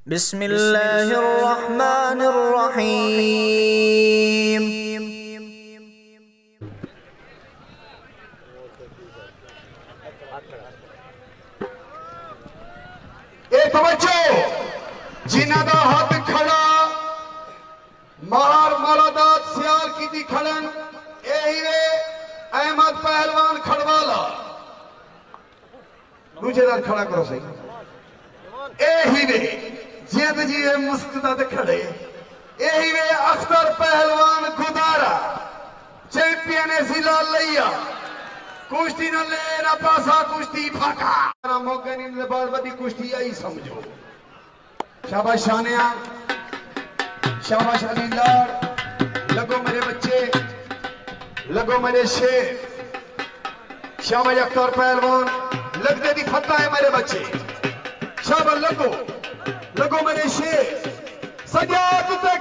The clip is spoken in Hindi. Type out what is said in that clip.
बिस्मिल्लाहिर्रहमानिर्रहीम। तवज्जो जिन्हां दा हथ खड़ा मार मौलादात सियाल की खड़न यही वे अहमद पहलवान खड़वाला दूजे दार खड़ा करो सही यही वे जिंद जी मुस्कदा ते खड़े यही वे अख्तर पहलवान गुदारा चैंपियन जिला लिया कुश्ती न ले ना पासा कुश्ती फाका मौके नहीं बहुत बड़ी कुश्ती आई समझो। शाबाश शानिया, शाबाश अली लाड, लगो मेरे बच्चे, लगो मेरे शेर, शाबाश अख्तर पहलवान, लगते दी फत्ता है मेरे बच्चे, शाबाश लगो, लगो मेरे शेर, सजाद ते